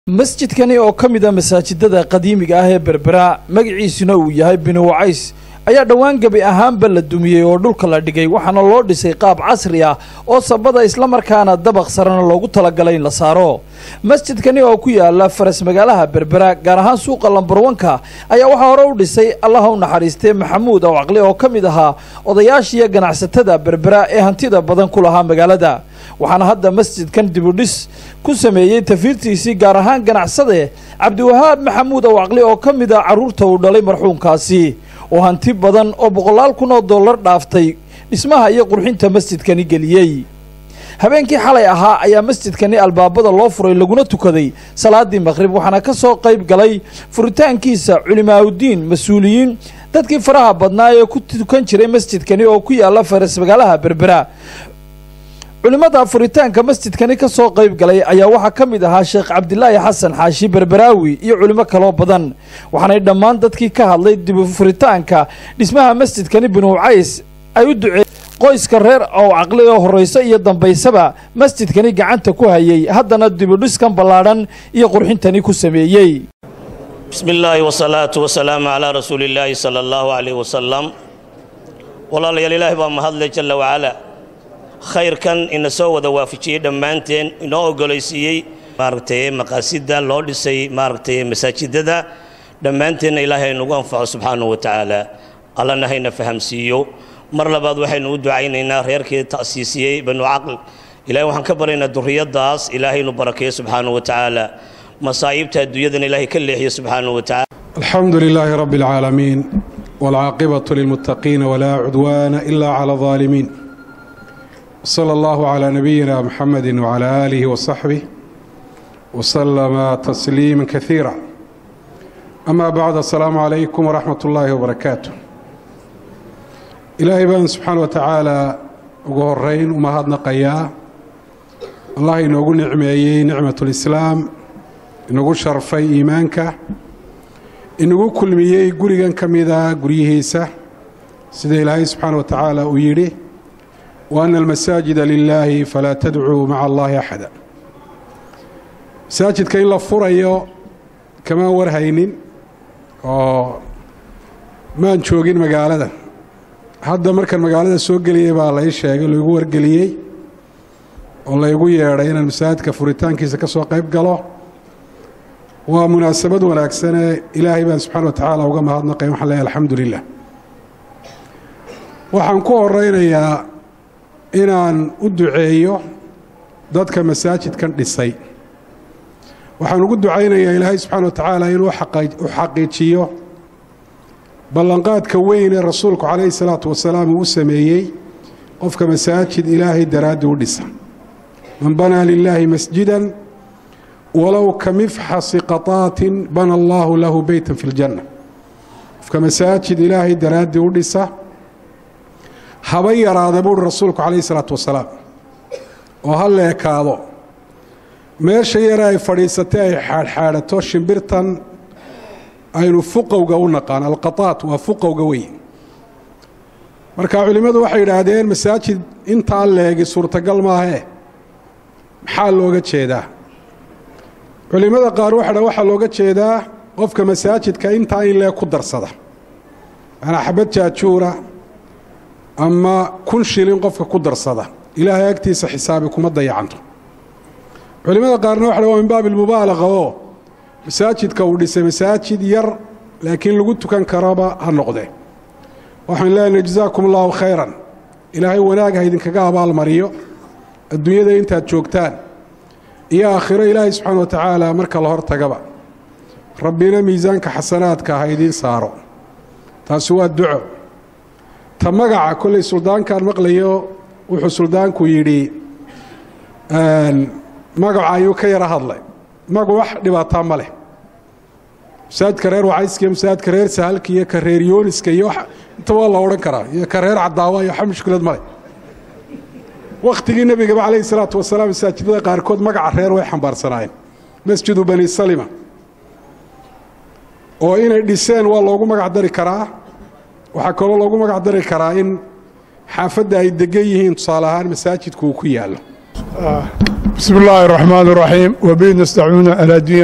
masjidkani oo ka mid ah masaajidada qadiimiga ah ee Berbera magaciisuna uu yahay Binu Wacays ayaa dhawaan gabi ahaanba la dumiyay oo dhulka la dhigay waxaana loo dhisay qaab casri ah oo sabada isla markaana dabaq sarana loogu talagalay in la saaro masjidkani oo ku yaala faras magaalaha Berbera gaar ahaan suuqa lambarwanka ayaa waxa hore u dhisay Allah u naxariistay Maxamuud oo aqli oo kamid ahaa odayaashiya ganacsatada Berbera ee hantida badan ku lahaa magaalada waxaana hadda masjidkan dib u dhis ku sameeyay tafiirtiisii gaar ahaan ganacsade Cabdiwahaab Maxamuud oo aqli oo kamid ah caruurta uu dhalay marxuumkaasi oo hanti badan oo $100,000 dhaaftay dhismaha iyo qurxinta masjidkani galiyay habeenkii xalay ahaa ayaa masjidkani albaabada loo furay laguna tukaday salaadii maghrib waxaana ka soo qayb galay furitaankiisa culimaadudiin mas'uuliyiin dadkii faraha badnaa ee ku tukan jiray masjidkani oo ku yaala faras magaalaha Berbera culimada furitaanka masjidkani ka soo qayb galay ayaa waxa kamid ahaa Sheekh Cabdilaahi Xasan Xaashi Berberaawi iyo culimo kale badan waxaana dhammaan dadkii ka hadlay dib u furitaanka dhismaha masjidkani Binu Wacays ay u duceeyeen qoyska reer oo aqli oo horeysa iyo dambeysaba masjidkani gacanta ku hayay haddana dib u dhiskan ballaaran iyo qurxintani ku sameeyay bismillaahi wa salaatu wa salaam ala rasuulillaahi sallallahu alayhi wa sallam walaalayaal ilaahay baa mahadlay jalla wa ala khayrkan in soo wada waafajiyay dhamaanteen inoo ogolaysiiyay maartay maqaasida loo dhisay maartay masaajidada dhamaanteen ilaahay nagu anfaco subhanahu wa ta'ala allana hayna fahamsiiyo mar labaad waxaynu u ducaynaynaa reerkii taasiisiyay Banu Aql ilaahay waxaan ka baryaynaa duriyadaas ilaahay inuu barakeeyo subhanahu wa ta'ala masaa'ibta adduunyada ilaahay ka leexiyo subhanahu wa ta'ala alhamdulillahi rabbil alamin wal aqibatu lil muttaqin wala udwana illa ala zalimin صلى الله على نبينا محمد وعلى آله وصحبه وسلم تسليما كثيرا أما بعد السلام عليكم ورحمة الله وبركاته إلهي بان سبحانه وتعالى وقهرين وما هدنا قياه الله إنه نعمة نعمة الإسلام إنه شرفي إيمانك إنه كل مية قريقا كميدا قريهيسة سيدي إلهي سبحانه وتعالى ويريه وأن المساجد لله فلا تدعوا مع الله أحدا مساجد كاين لا فوريو كما ورهينين ما نشوقين مقالده هذا مركز مقالده سوق غليه با لا شيغay lagu wargeliyay oo la igu yeeray in masaajidka furitaankiisa ka soo qayb galo waa munaasabad wanaagsan ilaahay baan subhanahu wa ta'ala uga mahadnaqay waxa la alxamdulillah waxaan ku horeynayaa inaan u duceeyo dadka masaajidkan dhisay waxaan ugu ducaynayaa ilaahay subhanahu wa ta'ala inuu xaqiijiyo ballanqaadka weyn ee rasuulku kaleey salaatu wasalaam uu sameeyay qofka masaajid ilaahay daraadi u dhisa man bana lillahi masjidan walaw kamifhas qatatin bana Allahu lahu baytan fil janna qofka masaajid ilaahay daraadi u dhisa haba yaraada buu rasuulku kaleey salaatu wasalaam oo hal leekaado meesha yar ay fadhiisatay ay xaadxaadato shimbirtan aynu fuqowga u naqaan alqataat waa fuqowga weyn marka culimadu waxay yiraahdeen masaajid inta leegi suurtagal ma aha maxaa looga jeedaa culimada qaar waxa looga jeedaa qofka masaajidka inta ay leeg ku darsada ana xabad jaajuura أما كل شيء قفك قدر صدا إلهي أكتي حسابكم الضيعنته علماء قارنوا واحد من باب المبالغة مساجد كوليس مساجد ير لكن لو قلت كان كرابة هالنقطة وحن لا نجزاكم الله خيرا إلهي وناقة هيدن كقابة المريو الدنيا دي انت هتشوكتان يا آخر إلهي سبحانه وتعالى مرك الله ارتقبا ربنا ميزانك حسناتك هيدين صاروا تاسوا الدعاء تمقع كل سلطان كان مقليو وحو سلطان كويري مقع عيو كيرا هضلي مقع واحد لباطان ماله مساد كرير وعيسكي مساد كرير سهلكي يا كرير يونسكي يوح انت والله ورن كرا يا كرير عداوة يا حمش كل ماله وقت النبي قبل عليه الصلاة والسلام مساجد قاركود مقع رير ويحن بارسناين مسجد بني السلمة وإن الديسان والله مقع داري كرا waxaa kaloo lagu magac dari karaa in xaafadda ay degan yihiin tusaale ahaan masaajidku ku yaalo بسم الله الرحمن الرحيم وبه نستعين على دين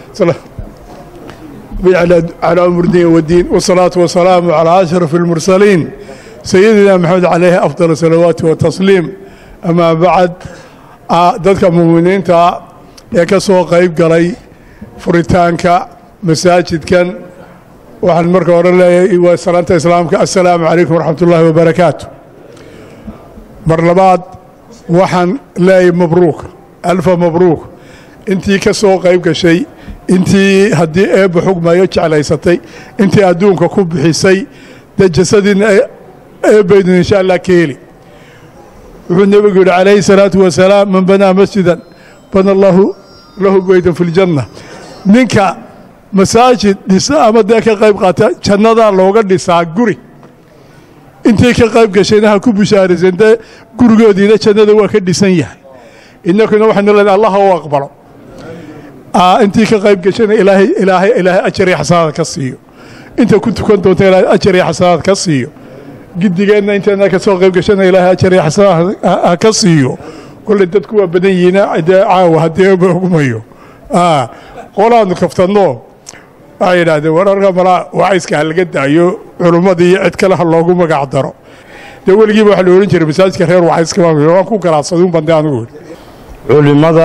على أمر الدين والدين والصلاة والسلام على أشرف المرسلين سيدنا محمد عليه أفضل الصلوات والتسليم أما بعد dadka muuminiinta ee ka soo qayb galay furitaanka masaajidkan waxaan marka hore leeyahay waa salaanta islaamka assalaamu calaykum waraxmatullaahi wabarakaatu mar labaad waxaan leeyahay mabruuk alfa mabruuk intii ka soo qayb gashay intii haddii eebba xugmayo jeclaysatay intii adduunka ku bixisay dee jasadiina eebbaynu insha allah ka heli wuxuu nebigu yidhi calayhi salaatu wasalaam man banaa masjidan bana allahu lahu beytan fi ljanna ninka masaajid dhisa ama dee ka qayb qaata jannadaa looga dhisaa guri intii ka qayb gashayna ha ku bishaaraysan dee gurigoodiina jannada waa ka dhisan yahay innakuna waxaynu leenahay allah u aqbalo intii ka qayb gashayna ilaahay ajar iyo xasanaad ka siiyo inta ku tukan doonta ilaahay ajar iyo xasanaad ka siiyo gidigeenna inteena ka soo qayb gashana ilaahay ajar iyo xasanaad ka siiyo kulle dadku waa badan yihiin caawa haddii eebba xukumayo qolaanu kaftanno waxay yidhaahdeen wararka malaa wacayska ha laga daayo culummadii iyo cid kale ha loogu magac daro dee weligiiba waxa la odhan jiray masaajidka reer wacayska waan ku garaadsaduun bande anugu culimmada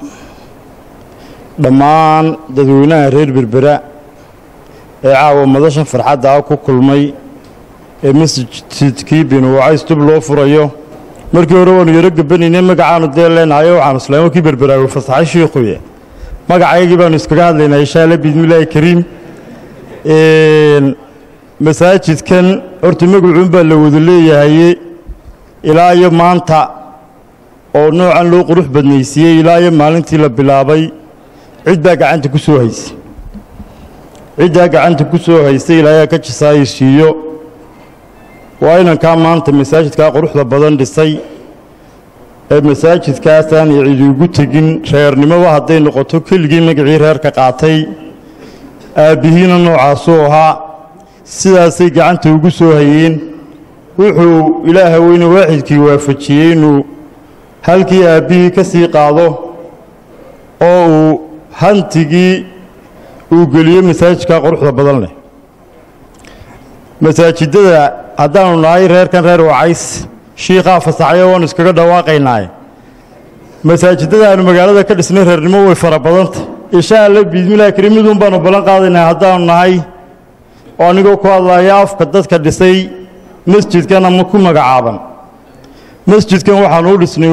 dhammaan dadweynaha reer berbera ee caawa madashan farxadda ah ku kulmay ee masjidkii binu wacays dib loo furayo markii hore waanu yaro gabanaynay magacaanu dee leenahayo waxaanu islaamo kii berberaago fasaxay shiikuye magacaygii baanu iskaga hadlaynaa insha alla biidmillaahi kariim masaajidkan horta magacuun baa la wada leeyahaye ilaa iyo maanta oo noocan loo qurux badnaysiiyey ilaa iyo maalintii la bilaabay cid baa gacanta ku soo haysay ciddaa gacanta ku soo haysay ilaayaa ka jisaayisiiyo waa inankaa maanta masaajidkaa quruxda badan dhisay ee masaajidkaasaan cidi ugu tegin reernimoba hadday noqoto keligii magacii reerka qaatay aabbihiina noocaasuu ahaa sidaasay gacanta ugu soo hayeen wuxuu ilaaha weyne waaxidkii waafajiyey inuu halkii aabbihii ka sii qaado oo uu hantigii uu geliyo masaajidkaa quruxda badan leh masaajidada haddaanu nahay reerkan reer wacays shiikaa fasaxayo waanu iskaga dhawaaqaynaaye masaajidada aanu magaalada ka dhisnay reernimo way fara badantay insha alla biidmillahi kariim miduun baanu ballan qaadaynaa haddaanu nahay oo anigoo ku hadlaya afka dadka dhisay masjidkan ama ku magacaaban masjidkan waxaanu u dhisnay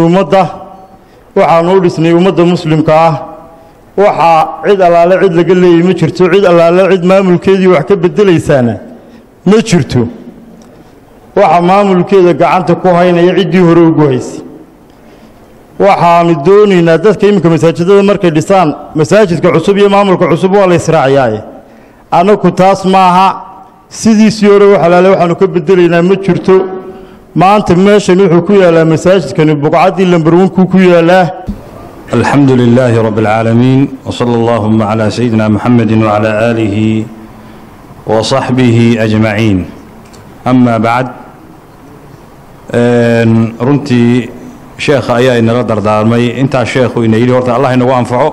ummadda muslimka ah waxaa cid allaale cid laga leeyay ma jirto cid allaale cid maamulkeedii wax ka beddelaysaana ma jirto waxa maamulkeeda gacanta ku haynaya ciddii hore ugu haysay waxaanu doonaynaa dadka iminka masaajidada markay dhisaan masaajidka cusub iyo maamulka cusub waa la israaciyaaye annagu taas maaha sidiisii hore wax allaale waxaanu ka beddelaynaa ma jirto maanta meeshan wuxuu ku yaallaa masaajidkani buqcaddii lambarwankuu ku yaallaa الحمد لله رب العالمين وصلى اللهم على سيدنا محمد وعلى آله وصحبه أجمعين أما بعد runtii sheekha ayaa inala dardaarmay intaa sheekhu ina yidhi horta allah inagu anfaco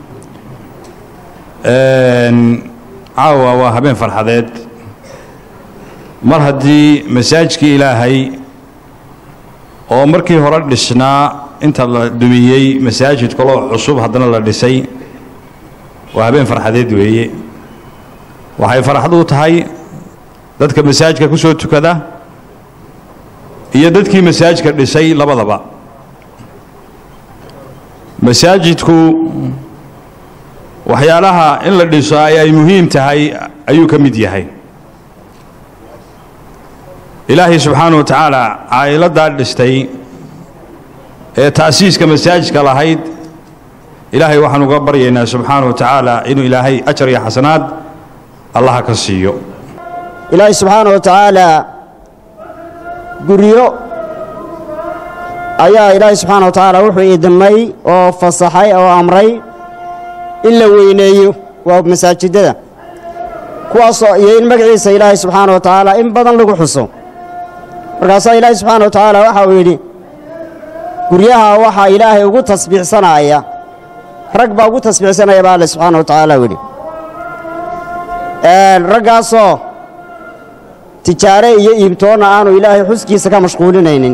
caawa waa habeen farxadeed mar haddii masaajidkii ilaahay oo markii hore dhisnaa inta la dumiyey masaajid kaloo cusub haddana la dhisay waa habeen farxadeed weeye waxay farxad u tahay dadka masaajidka ku soo tukada iyo dadkii masaajidka dhisay labadaba masaajidku waxyaalaha in la dhiso ay muhiim tahay ayuu ka mid yahay ilaahay subxaanahu wa tacaala caa'iladdaa dhistay ee taasiiska masaajidka lahayd ilaahay waxaan uga baryaynaa subxaanahu wa tacaala inuu ilaahay ajar iyo xasanaad allaha ka siiyo ilaahay subxaanahu wa tacaala guryo ayaa ilaahay subxaanahu wa tacaala wuxuu idmay oo fasaxay oo amray in la weyneeyo waa masaajidada kuwaasoo iyo in magaciisa ilaahay subxaanahu wa tacaala in badan lagu xuso markaasaa ilaahay subxaanahu wa tacaala waxa uu yidhi guryaha waxaa ilaahay ugu tasbiixsanaya rag baa ugu tasbiixsanaya baa Allah subxaanahu wa tacaala weli raggaasoo tijaare iyo iibtoona aanu ilaahay xuskiisa ka mashquulinaynin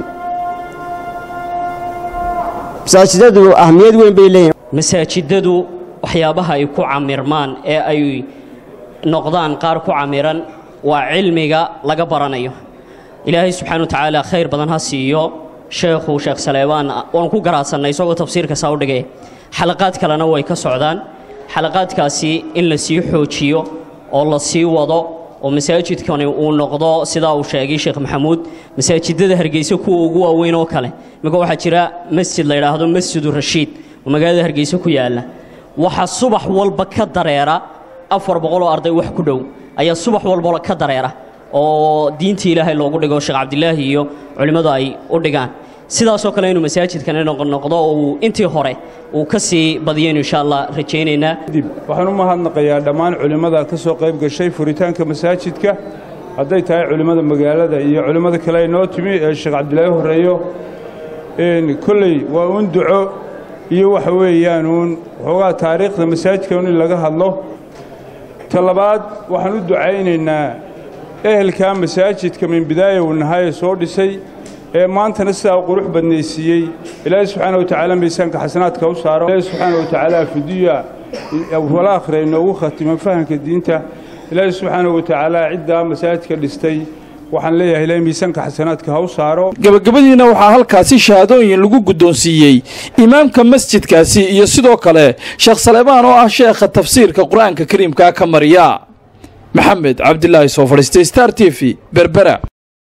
masaajidadu ahmiyad weyn bay leeyihiin masaajidadu waxyaabaha ay ku camirmaan ee ay noqdaan qaar ku camiran waa cilmiga laga baranayo ilaahay subxaanahu wa tacaala khayr badan ha siiyo sheekh Saleebaan waan ku garaadsanay isagoo tafsiirka saa u dhigay xalaqaad kalena way ka socdaan xalaqaadkaasi in la sii xoojiyo oo la sii wado oo masaajidkani uu noqdo sida uu sheegay Sheekh Maxamuud masaajidada Hargeysa kuwa ugu waaweyn oo kale marka waxa jira masjid la yiraahdo Masjid Rashiid oo magaalada Hargeysa ku yaala waxa subax walba ka dareera 400 oo arday wax ku dhow ayaa subax walba ka dareera oo diinta Ilaahay loogu dhigo Sheekh Cabdilaahi iyo culimadu ay u dhigaan sidaas oo kale inuu masaajidkan noqdo oo intii hore uu ka sii badiyeen insha Allah rajaynayna dib waxaan u mahadnaqayaa dhammaan culimada ka soo qayb gashay furitaanka masaajidka haday tahay culimada magaalada iyo culimada kale ay noo timi ee Sheekh Cabdilaahi horeeyo kulli waa un duco iyo waxa weeyaan xogaa taariikhda masaajidka in laga hadlo talabaad waxaan u ducaynaynaa ehelka masaajidka min bidaaya uu nahay soo dhisay ee maantana sidaa qurux badnaysiiyey ilaahay subxaanahu wa tacaala miisaanka xasanaadka u saaro ilaahay subxaanahu wa tacaala fidiya wal aakhira inoogu khatimo fahamka diinta ilaahay subxaanahu wa tacaala cidda masaajidka dhistay waxaan leeyahay ilaahay miisaanka xasanaadka ha u saaro gabagabadiina waxaa halkaasi shahaadooyin lagu guddoonsiiyey imaamka masjidkaasi iyo sidoo kale Sheekh Saleebaan oo ah sheekha tafsiirka Qur'aanka Kariimka ka mariya محمد عبد الله سوفرستي ستار تيفي بربرة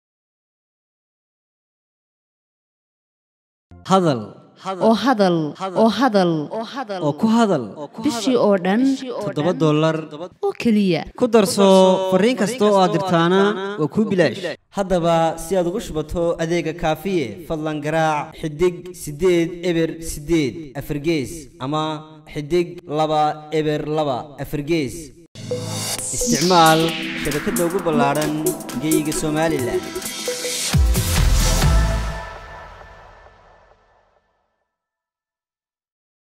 هذل oo hadal oo ku hadal bishii oo dhan $7 oo kaliya ku darso fariin kasta oo aad dirtaana waa ku bilaash haddaba si aad ugu shubato adeega kaafiye fadlan garaac xidig 8 eber 8 afargees ama xidig 2 eber 2 afargees isticmaal shabakada ugu ballaaran geyga Soomaaliland